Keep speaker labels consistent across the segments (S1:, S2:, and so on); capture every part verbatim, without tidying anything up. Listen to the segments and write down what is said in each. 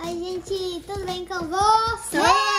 S1: Oi, gente, tudo bem com você?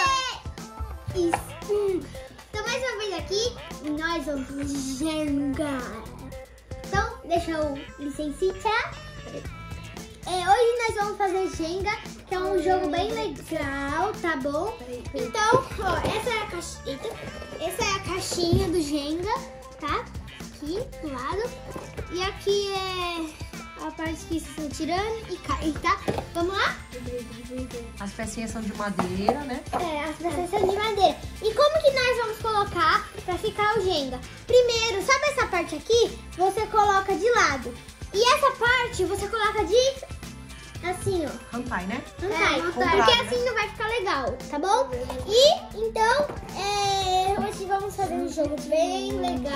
S1: Isso. Então, mais uma vez aqui, nós vamos Jenga. Então, deixa eu licenciar. É, hoje nós vamos fazer Jenga, que é um jogo bem legal, tá bom? Então, ó, essa é a caixinha, essa é a caixinha do Jenga, tá? Aqui do lado. E aqui é a parte que vocês estão tirando e cai, tá? Vamos lá?
S2: As pecinhas são de madeira, né?
S1: É, as peças são de madeira. E como que nós vamos colocar pra ficar o Jenga? Primeiro, sabe essa parte aqui? Você coloca de lado. E essa parte você coloca de... assim, ó.
S2: Hantai, né?
S1: Hantai.
S2: É,
S1: porque assim não vai ficar legal, tá bom? E, então, é, hoje vamos fazer um jogo bem legal,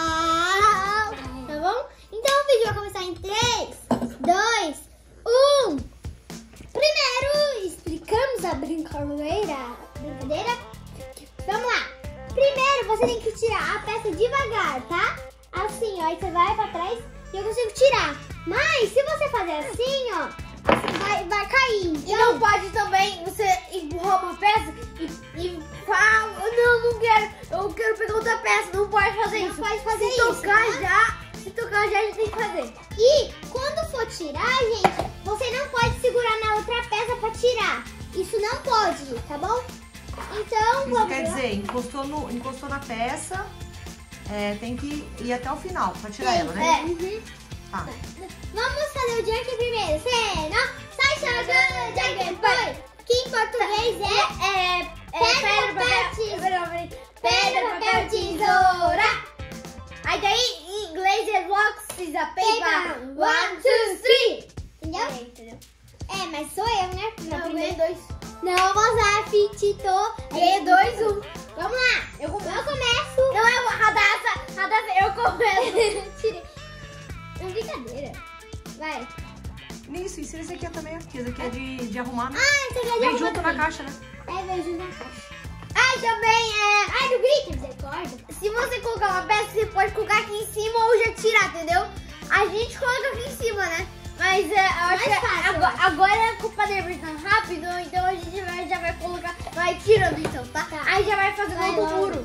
S1: tá bom? Então o vídeo vai começar em três, dois, um. Primeiro, explicamos a brincadeira. Brincadeira? Vamos lá. Primeiro, você tem que tirar a peça devagar, tá? Assim, ó. Aí você vai pra trás e eu consigo tirar. Mas, se você fazer assim, ó, vai, vai cair. Então...
S3: E não pode também você empurrar uma peça e, e fala, não, não quero, eu quero pegar outra peça. Não pode fazer
S1: não
S3: isso.
S1: Não pode fazer
S3: se
S1: isso.
S3: Tocar
S1: tá?
S3: já, se tocar já, a gente tem que fazer.
S1: E quando for tirar, gente, você não pode segurar na outra peça pra tirar. Isso não pode, tá bom? Então,
S2: Isso
S1: vamos
S2: quer
S1: lá.
S2: dizer, encostou, no, encostou na peça, é, tem que ir até o final pra tirar
S1: Sim,
S2: ela, né?
S1: É. Uhum.
S2: Tá.
S1: Vamos fazer o Junk primeiro. Cena, sai jogando, Junk Boy. Que em português é,
S3: É, é
S1: pedra, papel, tesoura. Pedra, papel, tesoura.
S3: Aí daí, em inglês é rock, scissors, paper.
S1: Paper.
S3: One, two, three.
S1: Entendeu?
S3: É, entendeu?
S1: É, mas sou eu, né? Na
S3: Não,
S1: primeira-
S3: ganhei dois.
S1: Não, Mozart, Tito.
S3: Ganhei dois, um.
S1: Vamos lá.
S3: Eu começo.
S1: Eu começo.
S3: Não é uma radassa, radassa, eu começo.
S1: Tirei. É uma brincadeira. Vai.
S2: Nisso, ensina esse aqui também. Esse aqui é de, de arrumar, né?
S1: Ah, esse aqui é de
S2: Vem
S1: arrumar
S2: junto na
S1: também.
S2: caixa, né?
S1: É, vem junto na caixa.
S3: Ai, também é...
S1: Ai, não grita, misericórdia.
S3: Se você colocar uma peça, você pode colocar aqui em cima ou já tirar, entendeu? A gente coloca aqui em cima, né? Mas é, eu acho
S1: Mais
S3: que
S1: fácil, eu
S3: agora,
S1: acho.
S3: agora é culpa dele tá rápido, então a gente vai, já vai colocar, vai tirando então, tá?
S1: Tá.
S3: Aí já vai fazendo
S1: Vai
S3: outro
S1: logo.
S3: muro.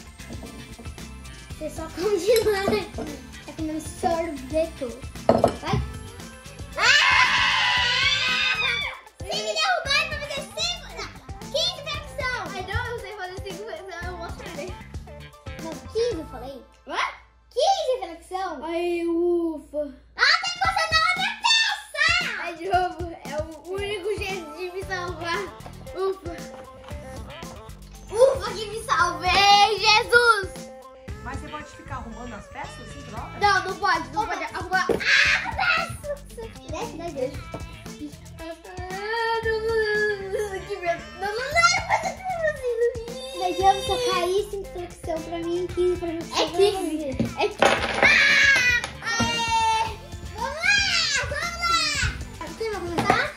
S1: Você só come demais. É comendo sorvete. Vai. Se me derrubar, vai fazer cinco. Não, quinze flexão.
S3: Ai, não, eu sei fazer cinco vezes, eu mostro pra ele.
S1: Não, quinze eu falei.
S3: Hã?
S1: quinze flexão.
S3: Ai, ufa.
S1: Ah, tem que botar na outra peça.
S3: Ai, de novo, é o único jeito de me salvar. Ufa. Ufa, que me salvei, Jesus.
S2: Mas você pode ficar arrumando as peças assim toda hora?
S3: Não, não pode, não pode arrumar.
S1: Ah, desce, desce, desce.
S3: Que medo. Não, não, não, fazer assim.
S1: Mas eu só caí cinco flexão pra mim e quinze pra você.
S3: É quinze. É quinze.
S1: Ah! Aê! Vamos lá! Vamos lá! Quem vai começar?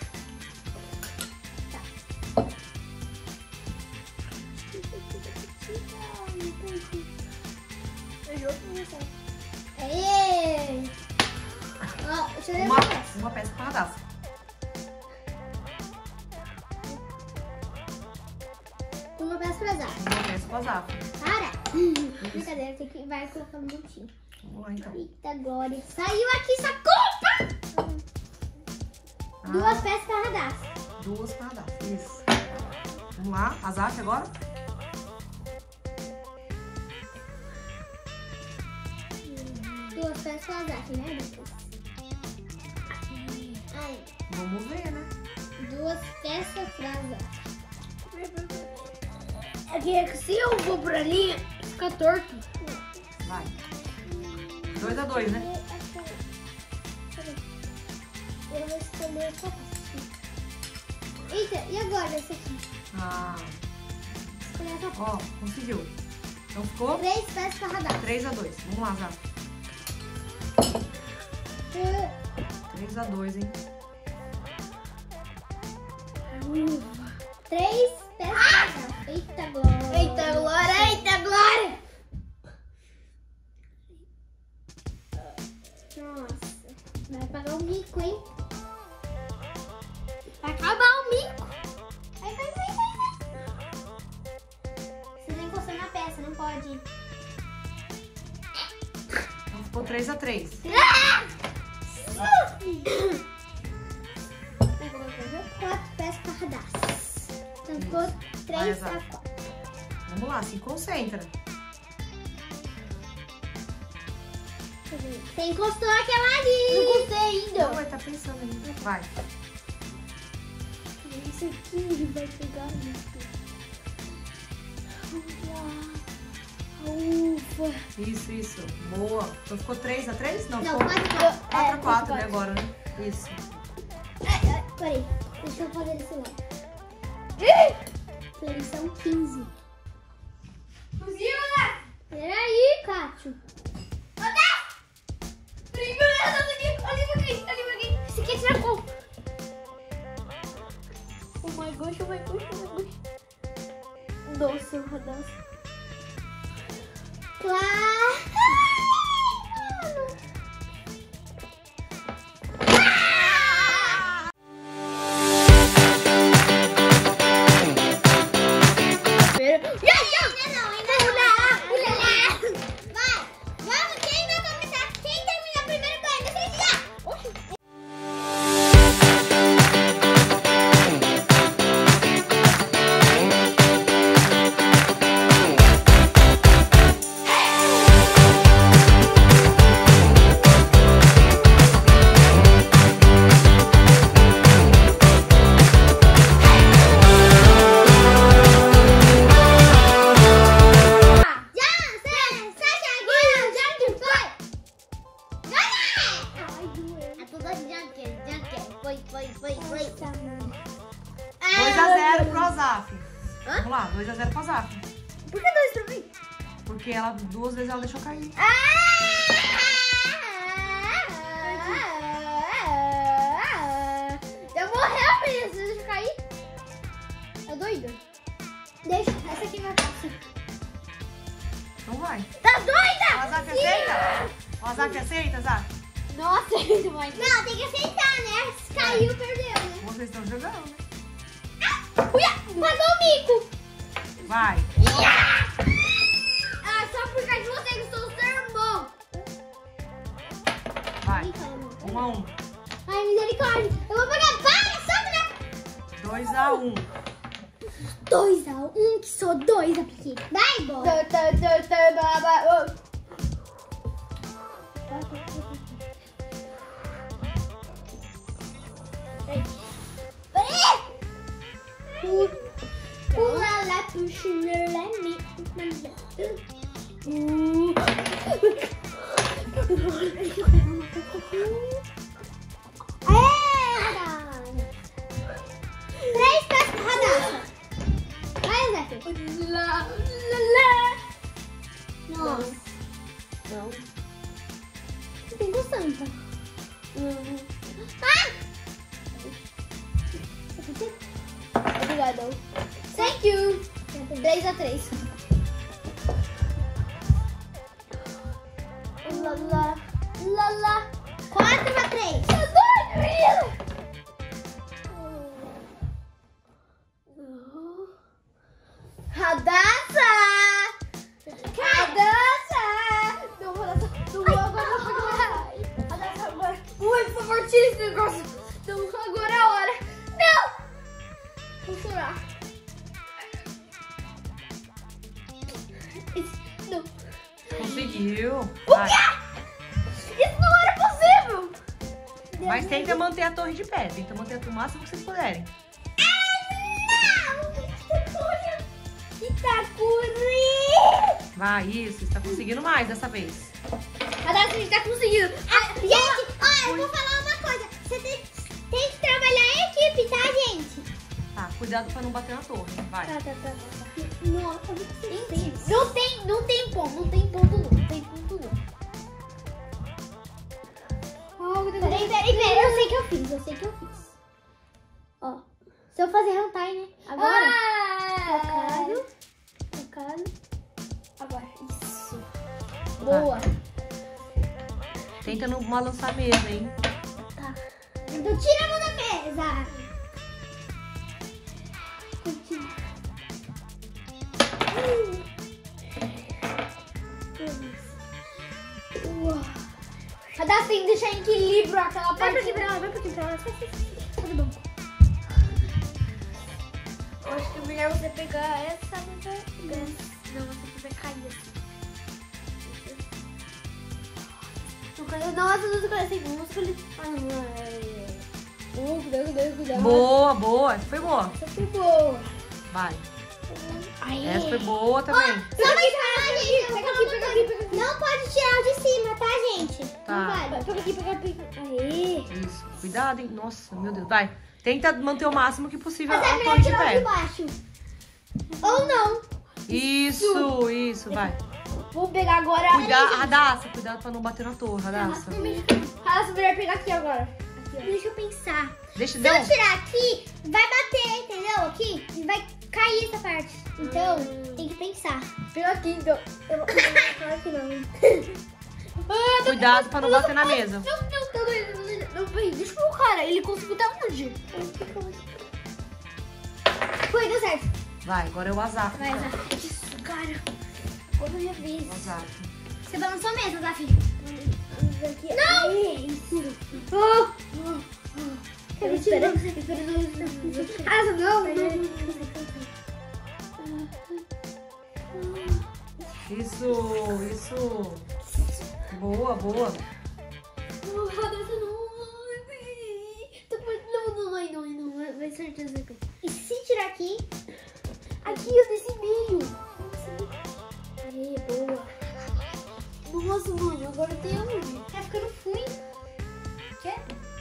S1: Tá. Aê! Ó, deixa eu ver
S2: Uma,
S1: essa peça.
S2: uma peça pra radassa.
S1: Uma peça pra dar.
S2: Uma peça pra zafra.
S1: Para! Brincadeira, tem que vai colocando um montinho.
S2: Vamos lá, então.
S1: Eita, Glória. Saiu aqui essa culpa! Duas
S2: Ah,
S1: peças pra radassa.
S2: duas pra radassa. Isso. Vamos lá, a zafra agora.
S1: Duas peças pra radassa, né? Aí,
S2: Vamos ver, né?
S1: duas peças pra radassa.
S3: É que se eu vou por ali, fica torto.
S2: Vai. Dois a dois, né?
S1: Eu vou escolher essa peça. Eita, e agora essa aqui?
S2: Ah,
S1: Escolher essa peça.
S2: ó, conseguiu. Então ficou
S1: Três peças pra radassa.
S2: três a dois. Vamos lá, zafra. três a dois, hein?
S1: Três peças pra radassa. Eita, Glória.
S3: Eita, Glória, eita, Glória.
S1: Nossa, vai pagar o mico, hein? Vai acabar o mico.
S2: três a três.
S1: Quatro pés para cadastro. Então ficou três a quatro.
S2: Vamos lá, se concentra.
S1: Você encostou aquela ali.
S3: Não encostei ainda.
S2: Não, vai tá pensando ainda. Vai.
S3: Esse aqui vai pegar isso. Ufa.
S2: Isso, isso. Boa. Então ficou três a três? Não,
S1: Não,
S2: ficou
S1: quatro a quatro.
S2: quatro a
S3: É,
S2: quatro, né,
S3: quatro.
S2: agora, né? Isso.
S1: Peraí, deixa eu fazer desse lado. Eles são quinze.
S3: Conseguiu, né?
S1: Peraí, Cátio.
S3: Esse aqui tira com. Oh my gosh, oh my gosh, oh my gosh. Nossa, eu rodaço.
S1: Claro.
S2: dois a zero pro Azaf. Vamos lá, dois a zero pro Azaf.
S3: Por que dois pra mim?
S2: Porque ela, duas vezes ela deixou cair.
S3: Eu morreu, menina. Você deixa eu cair? É doida?
S1: Deixa, essa aqui vai passar.
S2: Então vai.
S3: Tá doida?
S2: O Azaf aceita? O Azaf aceita, Azaf?
S3: Não aceito mais.
S1: Não, tem que aceitar, né? Se caiu, perdeu, né?
S2: Vocês estão jogando, né?
S1: Uia, pagou o mico.
S2: Vai.
S3: Ah, só por causa de você que eu sou seu irmão.
S2: Vai. Um a um.
S1: Ai, misericórdia. Eu vou pagar. Para, solta, né?
S2: Dois a um.
S1: Dois a um, que sou dois aqui. Vai, bola.
S3: Tã, tã, tã, tã, ba, ba, oh.
S1: Ulala, puxuleleme. Três pés pra radar. Vai, Zé.
S3: Lá, lá, lá.
S1: Nossa.
S3: Não.
S1: Você tem gostando, então.
S3: Não.
S1: Ah!
S3: Obrigada. Thank you. três a três. Lá, lá, lá, lá.
S1: quatro a três.
S3: Tá doido, menina? Radassa! Radassa! Não, Radassa. Não, agora não. Radassa, agora. Ui, por favor, tira esse negócio. Não, agora é a hora. Não! Vou chorar. Esse- Não.
S2: Conseguiu. Vai.
S3: Isso não era possível!
S2: Mas tenta manter a torre de pé. Tenta manter o máximo que vocês puderem.
S3: Itacuri!
S2: Vai, isso. Está conseguindo mais dessa vez.
S3: Radassa, a gente tá conseguindo.
S1: Ah, gente, ó, eu vou falar uma coisa. Você tem, tem que trabalhar em equipe, tá, gente?
S2: Tá, cuidado pra não bater na torre. Vai.
S3: Tá, tá, tá, tá.
S1: Nossa, você tem.
S3: Não tem, não tem ponto, não tem ponto não, não tem ponto não. Oh,
S1: Peraí, peraí, peraí. Eu sei que eu fiz, eu sei que eu fiz. Ó, se eu fazer hentai, né? Agora,
S3: Ah,
S1: focado, focado.
S3: agora, isso. Boa.
S2: Tenta não balançar a mesa, hein?
S1: Tá. Então tira a mão da mesa. Continua.
S3: Uau. Radassa tem que deixar em equilíbrio aquela
S1: Vai
S3: parte.
S1: pra aqui pra lá, vai pra aqui pra lá. Tudo bom.
S3: Eu acho que é melhor você pegar essa. Não, você vai cair assim. Nossa, não escolhi assim. Vamos escolher. Uh, cuidado, cuidado, cuidado.
S2: Boa, boa. Essa foi boa.
S3: Essa foi boa.
S2: Vai.
S3: Aí.
S2: Essa foi boa também.
S1: Só vai tirar, gente.
S3: Pega aqui, pega aqui, pega aqui.
S1: Não pode tirar o de cima, tá, gente?
S2: Tá.
S1: Não vai.
S3: Vai, pega aqui, pega aqui. Aí.
S2: Isso. Cuidado, hein? Nossa, meu Deus. Vai. Tenta manter o máximo que possível
S1: Mas é
S2: a
S1: melhor
S2: torre de
S1: tirar o de
S2: pé.
S1: baixo. Ou não.
S2: Isso, isso. Vai.
S3: Vou pegar agora.
S2: Cuidado, Radassa. Cuidado pra não bater na torre, Radassa.
S3: Radassa, melhor pegar aqui agora. Aqui, ó.
S1: Deixa eu pensar.
S2: Deixa,
S1: Se
S2: não.
S1: eu tirar aqui, vai bater, entendeu? Aqui, e vai cair essa parte. Então, tem que pensar.
S3: Pega aqui, então. Eu vou. Claro que não. Ah,
S2: Cuidado pra não bater na mesa.
S3: Não, não, tá doendo, tá doendo. Não, peraí, deixa eu ver o cara. Ele conseguiu até onde?
S1: Foi, deu certo.
S2: Vai, agora é o Azaf.
S1: Vai,
S2: então.
S1: Zaf.
S3: Isso, cara. Quando eu já fiz.
S2: O Azaf.
S1: Você balançou mesmo, Zaf.
S3: Não! Isso. Oh, oh, oh.
S1: Espera,
S3: Espera, espera, não. Ah, não, não.
S2: Isso, isso. Boa, boa.
S3: Não, Radassa, não. Tô com- Não, não, não, não, não. Vai certeza que.
S1: E se tirar aqui,
S3: Aqui, ó, nesse meio. Aí, boa. Nossa, mano, agora tem onde?
S1: tá ficando ruim. Quer?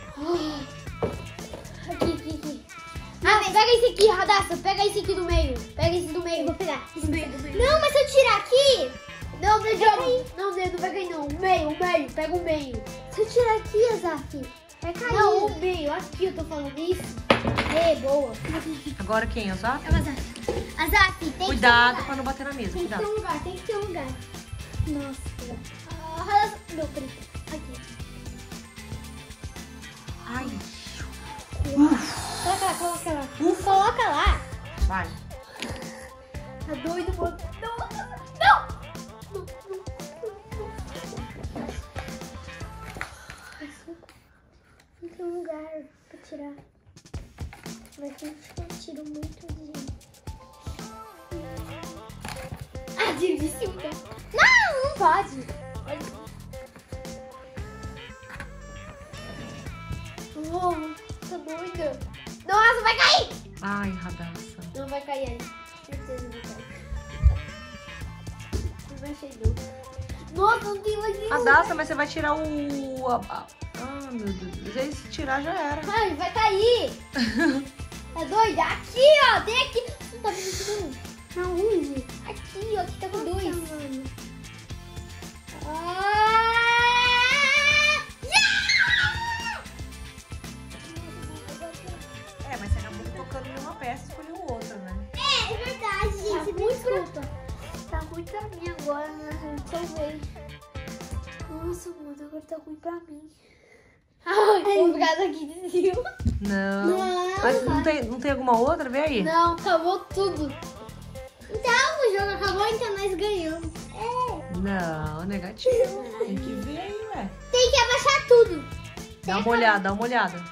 S3: Aqui, aqui, aqui. Ah, pega esse aqui, Radassa. Pega esse aqui do meio. Pega esse do meio.
S1: Eu vou pegar.
S3: Do meio, do meio.
S1: Não, mas se eu tirar aqui,
S3: Não, não, não. Não, não vai cair, não. O meio, o meio. Pega o meio.
S1: se eu tirar aqui, Azaf, vai cair.
S3: Não, o meio. Aqui eu tô falando isso. É, boa.
S2: Agora quem, Azaf?
S1: É o Azaf. Azaf, tem que
S2: Cuidado
S1: ter um
S2: pra
S1: lugar.
S2: não bater na mesa.
S1: Tem que ter
S2: Cuidado.
S1: um lugar, tem que ter um lugar. Nossa.
S3: Ah, Radassa. Não, peraí. Aqui.
S2: Ai.
S1: Coloca lá, coloca lá. Coloca lá.
S2: Vai.
S3: Tá doido, mano? Não, não. Não, não.
S1: Tem que ter um lugar pra tirar. Mas a gente eu tiro muito de...
S3: Ah, tiro de cima.
S1: Não, não pode.
S3: Olha. Oh, tá doida. Nossa, vai cair.
S2: Ai, Radassa.
S3: Não vai cair aí. Certeza não vai cair. Não vai achei não. Nossa, não tem mais nenhum.
S2: Radassa, mas você vai tirar o... a- a- Ah, meu Deus. Aí se tirar já era.
S3: Ai, vai cair. Tá doida? Aqui, ó. Tem aqui. Não tá vendo isso não.
S1: Aonde?
S3: Aqui, ó. Aqui tá com dois.
S1: Mano.
S3: Ah!
S2: É, mas você acabou tocando em uma peça e escolheu outra, né?
S1: É, é verdade,
S3: Tá
S1: gente.
S3: muito desculpa. Tá ruim pra mim agora, né? Salvei. Nossa, mano, agora tá ruim pra mim. Ai, vou ficar daqui de cima.
S2: Não.
S1: Não.
S2: Mas não tem, não tem alguma outra? Vê aí.
S3: Não, acabou tudo.
S1: Então, o jogo acabou, então nós ganhamos. É.
S2: Não, negativo. Tem que ver aí, ué.
S1: Tem que abaixar tudo.
S2: Dá uma olhada, dá uma olhada.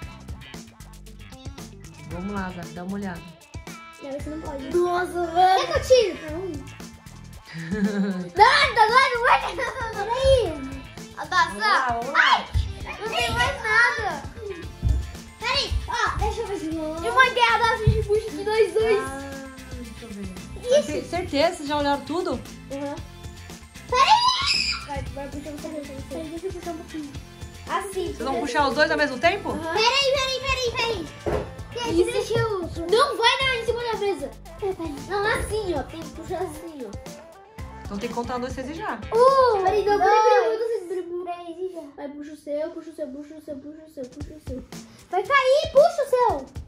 S2: Vamos lá, Zé, dá uma olhada.
S1: Não, isso não pode.
S3: Nossa,
S1: Quer
S3: mano.
S1: que eu tire? Não.
S3: Não, tá doido, vai.
S1: Peraí.
S3: Abaça.
S2: vamos lá.
S3: Não tem mais nada.
S1: Peraí. Ó, deixa eu ver se não.
S3: De uma guerra da gente puxa de nós dois.
S2: Ah, deixa eu ver. Tem certeza? Vocês já olharam tudo?
S3: Uhum.
S1: Peraí.
S3: Vai, vai puxar você, puxa você.
S1: Peraí, deixa eu puxar um pouquinho.
S3: Assim.
S2: Vocês vão puxar os dois ao mesmo tempo?
S3: Uhum.
S1: Peraí, peraí, peraí, peraí. Gente,
S3: Isso.
S1: deixa eu...
S3: Não vai não, em cima da mesa.
S1: Peraí.
S3: Não, assim, ó. Tem que puxar assim, ó.
S2: Então tem que contar dois, seis e já.
S3: Um, peraí, não, peraí, peraí,
S1: dois,
S3: peraí, peraí, peraí.
S1: três e já.
S3: Vai, puxa o seu, puxa o seu, puxa o seu, puxa o seu, puxa o seu.
S1: Vai cair, puxa o seu.